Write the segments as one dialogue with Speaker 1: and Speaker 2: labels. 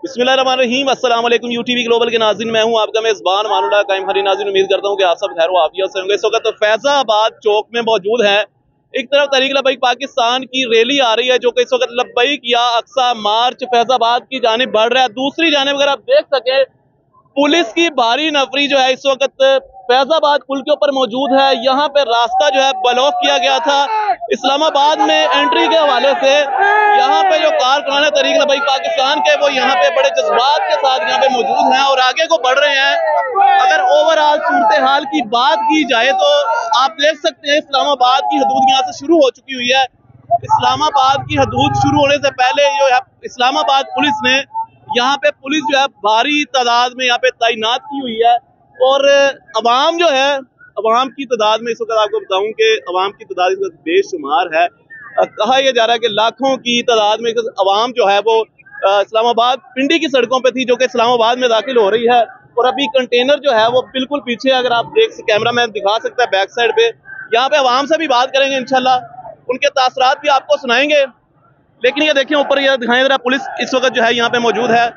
Speaker 1: बिस्मिल्लाहिर्रहमानिर्रहीम। अस्सलाम वालेकुम यूटीवी ग्लोबल के नाज़रीन, मैं हूं आपका मेज़बान मानुल्लाह कायम हरी। नाज़रीन, उम्मीद करता हूं कि आप सब खैर व आफियत से होंगे। इस वक्त तो फैज़ाबाद चौक में मौजूद हैं। एक तरफ तहरीक लब्बैक पाकिस्तान की रैली आ रही है जो कि इस वक्त लब्बैक या अक्सा मार्च फैज़ाबाद की जानिब बढ़ रहा है। दूसरी जानिब अगर आप देख सकें, पुलिस की भारी नफरी जो है इस वक्त फैजाबाद पुल के ऊपर मौजूद है। यहाँ पे रास्ता जो है ब्लॉक किया गया था इस्लामाबाद में एंट्री के हवाले से। यहाँ पे जो कारकुनान है तहरीक लब्बैक पाकिस्तान के, वो यहाँ पे बड़े जज्बात के साथ यहाँ पे मौजूद हैं और आगे को बढ़ रहे हैं। अगर ओवरऑल सूरत हाल की बात की जाए तो आप देख सकते हैं इस्लामाबाद की हदूद यहाँ से शुरू हो चुकी हुई है। इस्लामाबाद की हदूद शुरू होने से पहले जो है इस्लामाबाद पुलिस ने यहाँ पे पुलिस जो है भारी तादाद में यहाँ पे तैनात की हुई है। और अवाम जो है, अवाम की तादाद में इस वक्त आपको बताऊं कि अवाम की तादाद इस वक्त बेशुमार है। कहा यह जा रहा है कि लाखों की तादाद में अवाम जो है वो इस्लामाबाद पिंडी की सड़कों पे थी जो कि इस्लामाबाद में दाखिल हो रही है। और अभी कंटेनर जो है वो बिल्कुल पीछे, अगर आप कैमरा मैन दिखा सकता है बैक साइड पे, यहाँ पे अवाम से भी बात करेंगे इंशाल्लाह, उनके तासरात भी आपको सुनाएंगे। लेकिन ये देखें ऊपर, ये दिखाएं जरा, पुलिस इस वक्त जो है यहाँ पे मौजूद है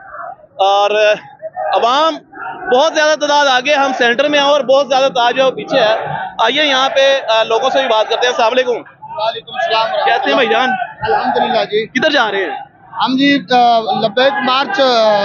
Speaker 1: और अवाम बहुत ज्यादा तादाद आगे, हम सेंटर में हैं और बहुत ज्यादा तादाद जो पीछे है। आइए यहाँ पे लोगों से भी बात करते हैं। अस्सलाम वालेकुम।
Speaker 2: वालेकुम सलाम।
Speaker 1: कैसे हैं भाईजान?
Speaker 2: अल्हम्दुलिल्लाह जी।
Speaker 1: किधर जा रहे हैं?
Speaker 2: हम जी लब्बैक मार्च,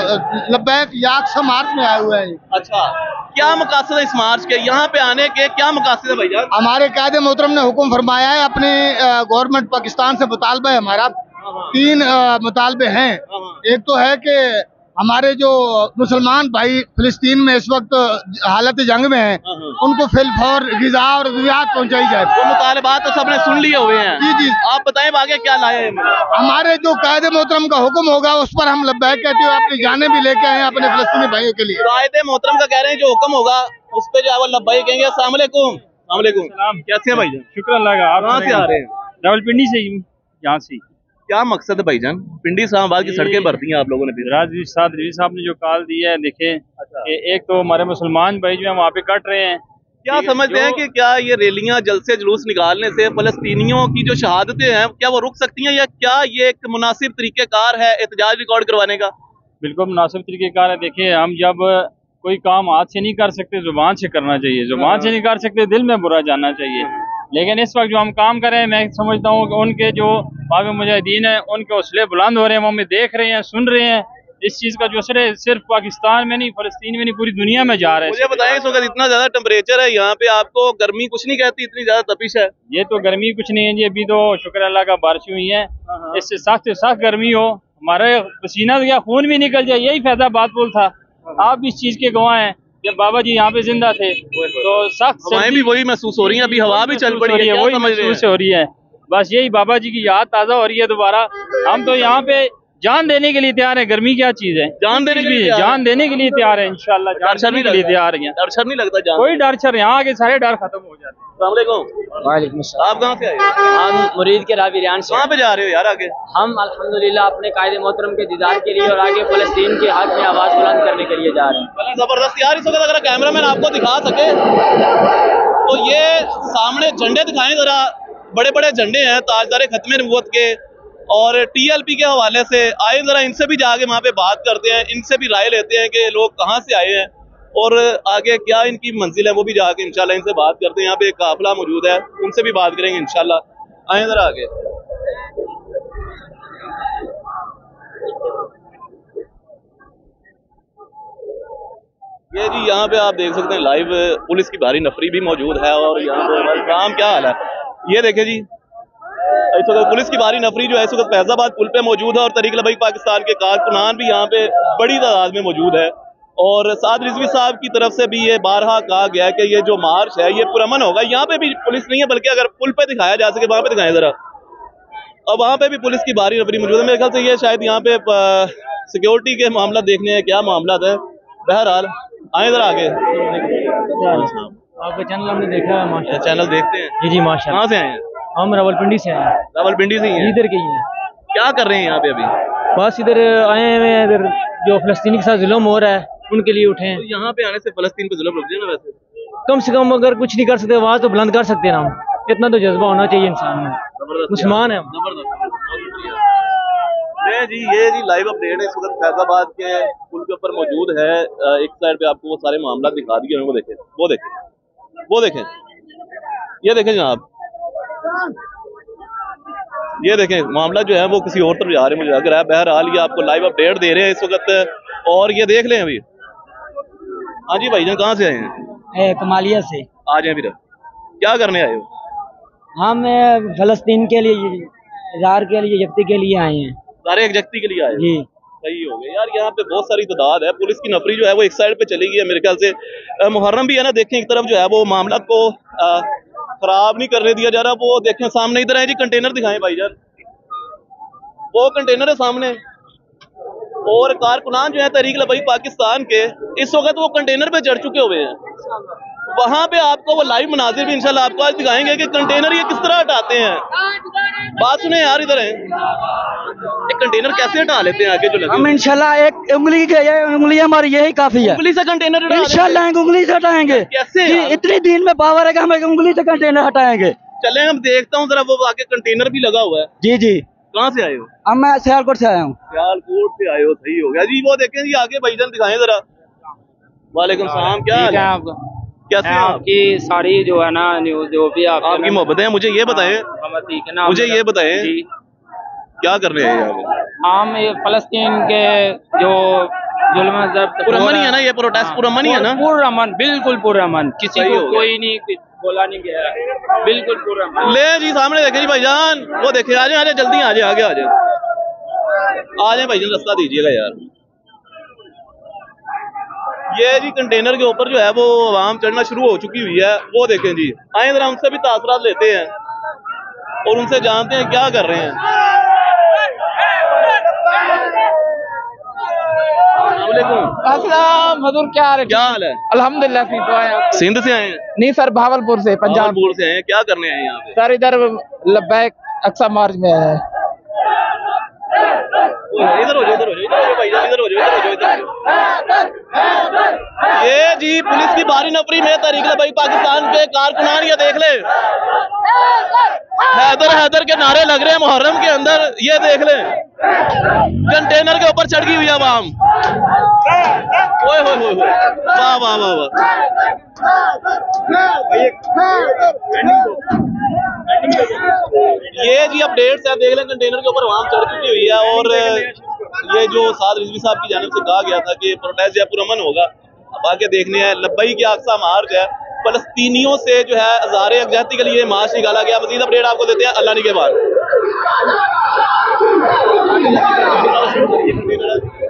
Speaker 2: लब्बैक याक्सा मार्च में आए हुए हैं।
Speaker 1: अच्छा, क्या मकासद है इस मार्च के, यहाँ पे आने के क्या मकासद है भाईजान?
Speaker 2: हमारे कायदे मोहतरम ने हुक्म फरमाया है, अपने गवर्नमेंट पाकिस्तान से मुतालबा है हमारा। तीन मुतालबे हैं। एक तो है कि हमारे जो मुसलमान भाई फिलिस्तीन में इस वक्त हालत जंग में हैं, उनको फिलफौर ग़िज़ा और अद्वियात पहुंचाई जाए।
Speaker 1: वो मुतालबात तो सबने सुन लिए हुए हैं।
Speaker 2: जी जी,
Speaker 1: आप बताएं आगे क्या लाए हैं?
Speaker 2: हमारे जो कायदे मोहतरम का हुक्म होगा उस पर हम लब्बैक कहते हुए अपनी जानें भी लेके आए हैं अपने फिलिस्तीनी भाइयों के लिए।
Speaker 1: कायदे मोहतरम का कह रहे हैं, जो हुक्म होगा उस पे जो है वो लब्बैक कहेंगे। अस्सलाम वालेकुम। कैसे हैं भाईजान?
Speaker 3: शुक्र अल्लाह का। आप
Speaker 1: कहाँ से आ रहे हैं?
Speaker 3: रावलपिंडी से, यहाँ से।
Speaker 1: क्या मकसद है भाईजान? पिंडी इस्लामाबाद की सड़कें भरती हैं आप लोगों ने भी।
Speaker 3: राजवी साहब ने जो कॉल दिया है, देखें कि एक तो हमारे मुसलमान भाई जो है वहाँ पे कट रहे हैं।
Speaker 1: क्या समझते हैं कि क्या ये रैलियां, जलसे जुलूस निकालने से फलस्तीनियों की जो शहादतें हैं क्या वो रुक सकती हैं, या क्या ये एक मुनासिब तरीक़ेकार है एहतजाज रिकॉर्ड करवाने का?
Speaker 3: बिल्कुल मुनासिब तरीक़ेकार है। देखिए, हम जब कोई काम हाथ से नहीं कर सकते, जुबान से करना चाहिए। जुबान से नहीं कर सकते, दिल में बुरा जानना चाहिए। लेकिन इस वक्त जो हम काम कर रहे हैं, मैं समझता हूँ कि उनके जो बाग मुजाहिदीन हैं, उनके हौसले बुलंद हो रहे हैं, वो हमें देख रहे हैं, सुन रहे हैं। इस चीज़ का जो असर है सिर्फ पाकिस्तान में नहीं, फलस्तीन में नहीं, पूरी दुनिया में जा रहा है।
Speaker 1: मुझे बताएं, इस वक्त इतना ज्यादा टेम्परेचर है यहाँ पे, आपको गर्मी कुछ नहीं कहती? इतनी ज्यादा तपिश है।
Speaker 3: ये तो गर्मी कुछ नहीं है जी, अभी तो शुक्र अल्लाह का बारिश हुई है। इससे सख्त से सख्त गर्मी हो, हमारे पसीना या खून भी निकल जाए, यही फैजाबाद पुल था। आप भी इस चीज के गवाह हैं। जब बाबा जी यहाँ पे जिंदा थे तो सख्त
Speaker 1: हवाएं भी वही महसूस हो रही हैं, अभी हवा भी चल पड़ी है,
Speaker 3: वही महसूस हो रही है। बस यही बाबा जी की याद ताज़ा हो रही है दोबारा। हम तो यहाँ पे जान देने के लिए तैयार है। गर्मी क्या चीज है,
Speaker 1: जान देने के लिए
Speaker 3: तैयार है इंशाल्लाह। जान देने के लिए तैयार है।
Speaker 1: डर शर नहीं लगता? जान
Speaker 3: कोई डर शर, यहाँ आके सारे डर खत्म हो जाते हैं।
Speaker 1: वालेकुम सलाम। आप कहाँ से आए?
Speaker 4: हम मुरीद के रावियान से।
Speaker 1: कहाँ पे जा रहे हो यार आगे?
Speaker 4: हम अल्हम्दुलिल्लाह अपने कायदे मोहतरम के दीदार के लिए और आगे फलस्तीन के हक में आवाज बुलंद करने के लिए जा रहे हैं।
Speaker 1: जबरदस्त यार। इस वक्त अगर कैमरामैन आपको दिखा सके तो ये सामने झंडे दिखाएं जरा। बड़े बड़े झंडे हैं ताजदार खत्म नबूवत के और TLP के हवाले से। आए जरा इनसे भी जाके वहाँ पे बात करते हैं, इनसे भी राय लेते हैं कि लोग कहाँ से आए हैं और आगे क्या इनकी मंजिल है, वो भी जाके इंशाल्लाह इनसे बात करते हैं। यहाँ पे एक काफिला मौजूद है, उनसे भी बात करेंगे इंशाल्लाह। आए जरा आगे। ये जी यहाँ पे आप देख सकते हैं लाइव पुलिस की भारी नफरी भी मौजूद है। और यहाँ पे काम क्या हाल है ये देखे जी, इस वक्त पुलिस की भारी नफरी जो है इस वक्त फैजाबाद पुल पे मौजूद है और तहरीक लब्बैक पाकिस्तान के कारकुनान भी यहाँ पे बड़ी तादाद में मौजूद है। और साद रिजवी साहब की तरफ से भी ये बारहा कहा गया है कि ये जो मार्च है ये पुरअमन होगा। यहाँ पे भी पुलिस नहीं है, बल्कि अगर पुल पे दिखाया जा सके वहां पे दिखाएं जरा। अब वहां पे भी पुलिस की भारी नफरी मौजूद है। मेरे ख्याल से ये शायद यहाँ पे सिक्योरिटी के मामला देखने हैं क्या मामला है। बहरहाल आए जरा आगे।
Speaker 4: आपका चैनल हमने देखा है माशा।
Speaker 1: चैनल देखते हैं
Speaker 4: जी जी माशा।
Speaker 1: कहाँ से आए हैं?
Speaker 4: हम रावलपिंडी से आए हैं।
Speaker 1: रावलपिंडी से ही हैं?
Speaker 4: इधर के ही हैं।
Speaker 1: क्या कर रहे हैं यहाँ पे अभी?
Speaker 4: बस इधर आए हैं, इधर जो फलस्तीनी के साथ जुल्म हो रहा है उनके लिए उठे हैं।
Speaker 1: तो यहाँ पे आने से फलस्तीन पे जुल्म रुक जाए ना? वैसे
Speaker 4: कम से कम अगर कुछ नहीं कर सकते आवाज तो बुलंद कर सकते हैं ना हम। इतना तो जज्बा होना चाहिए इंसान में। मुसलमान है।
Speaker 1: जी ये जी लाइव अपडेट है इस वक्त फैजाबाद के पुल के ऊपर मौजूद है। एक साइड पे आपको वो सारे मामला दिखा दिए हैं, वो देखें वो देखें ये देखें जनाब, ये देखें मामला जो है वो किसी और तरफ जा रहे हैं मुझे लग रहा है। बहरहाल ये आपको लाइव अपडेट दे रहे हैं इस वक्त। और ये देख लें अभी। हाँ जी भाईजान कहाँ से आए हैं?
Speaker 5: कमालिया से।
Speaker 1: आ जाए फिर, क्या करने आए हो?
Speaker 5: हम फलस्तीन के लिए, इजहार के लिए, यकती के लिए आए हैं।
Speaker 1: सारे एकजक्ति के लिए आए
Speaker 5: जी
Speaker 1: सही हो गया यार। यहाँ पे बहुत सारी तादाद है, पुलिस की नफरी जो है वो एक साइड पे चली गई है मेरे ख्याल से। मुहर्रम भी है ना, देखें एक तरफ जो है वो मामला को खराब नहीं करने दिया जा रहा। वो देखें सामने इधर है जी, कंटेनर दिखाएं भाईजान, वो कंटेनर है सामने। और कारकुनान जो है तहरीक लबैक पाकिस्तान के इस वक्त वो कंटेनर पे चढ़ चुके हुए हैं। वहां पे आपको वो लाइव मनाजिर भी इंशाल्लाह आपको आज दिखाएंगे कि कंटेनर ये किस तरह हटाते हैं। बात सुने यार, इधर है एक कंटेनर कैसे हटा लेते हैं आगे जो लगे।
Speaker 5: हम इंशाल्लाह एक उंगली हमारी यही काफी है।
Speaker 1: उंगली से कंटेनर
Speaker 5: इंशाल्लाह एक उंगली से हटाएंगे।
Speaker 1: कैसे
Speaker 5: जी, इतनी दिन में पावर है कि हम एक उंगली से कंटेनर हटाएंगे।
Speaker 1: चले हम देखता हूँ जरा, वो आगे कंटेनर भी लगा हुआ है।
Speaker 5: जी जी।
Speaker 1: कहाँ से आए हो?
Speaker 5: अब मैं सियालकोट से आया हूँ।
Speaker 1: सियालकोट से आए हो, सही हो गया जी। वो देखें जी आगे भाईजान दिखाएं जरा। वालेकुम सलाम, क्या हाल है आपका? कैसे हैं आप?
Speaker 4: आपकी सारी जो है ना न्यूज जो भी
Speaker 1: आपकी मोहब्बतें, मुझे ये बताएं,
Speaker 4: ठीक है ना,
Speaker 1: मुझे ये बताएं क्या कर रहे हैं यहाँ पे?
Speaker 4: हम ये फलस्तीन के जो जुल्म
Speaker 1: पुरअमन ही है ना, ये प्रोटेस्ट पुरअमन ही है ना?
Speaker 4: पुरअमन, बिल्कुल पुरअमन, किसी
Speaker 1: सही
Speaker 4: को
Speaker 1: हो गया।
Speaker 4: कोई नहीं बोला नहीं गया, बिल्कुल पुरअमन।
Speaker 1: ले जी सामने देखें जी भाईजान, वो देखें, आ जाए जल्दी, आ जाए आगे आ जाए भाईजान, रास्ता दीजिएगा यार। ये जी कंटेनर के ऊपर जो है वो आवाम चढ़ना शुरू हो चुकी हुई है। वो देखें जी, आए जरा उनसे भी तासरात लेते हैं और उनसे जानते हैं क्या कर रहे हैं।
Speaker 6: अस्सलाम हजूर, क्या
Speaker 1: हाल है?
Speaker 6: अल्हम्दुलिल्लाह ठीक है।
Speaker 1: सिंध से आए हैं?
Speaker 6: नहीं सर, भावलपुर से, पंजाब
Speaker 1: भावलपुर से आए हैं। क्या करने आए हैं यहाँ पे?
Speaker 6: सर इधर लब्बैक अक्सा मार्च में है।
Speaker 1: इधर हो जाओ, इधर हो जाओ, इधर हो जाओ भाईजान, इधर हो जाओ, इधर हो जाओ, इधर हो जाओ। ये जी पुलिस की भारी नफरी में तहरीक लबैक पाकिस्तान के कारकुनान, ये देख ले, हैदर हैदर के नारे लग रहे हैं मुहर्रम के अंदर। ये देख ले कंटेनर के ऊपर चढ़ गई हुई आवाम। ओए होए होए होए, वाह वाह वाह वाह। ये जी अपडेट्स है, देख लें कंटेनर के ऊपर आवाम चढ़ चुकी हुई है। और ये जो साद रिजवी साहब की जानिब से कहा गया था कि प्रोटेस्ट या पुरअमन होगा, अब आके देखने हैं। लब्बैक की अक्सा मार्च है, फलस्तीनियों से जो है हज़ारे यकजहती के लिए मार्च निकाला गया। मजीद अपडेट आपको देते हैं अल्लाह के बाद।